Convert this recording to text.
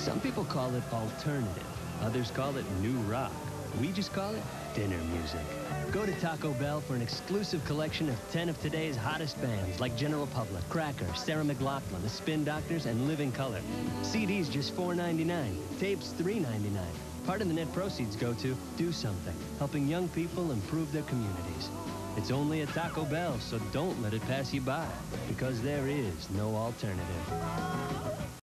Some people call it alternative. Others call it new rock. We just call it dinner music. Go to Taco Bell for an exclusive collection of 10 of today's hottest bands like General Public, Cracker, Sarah McLachlan, The Spin Doctors, and Living Color. CDs just $4.99. Tapes $3.99. Part of the net proceeds go to Do Something, helping young people improve their communities. It's only at Taco Bell, so don't let it pass you by, because there is no alternative.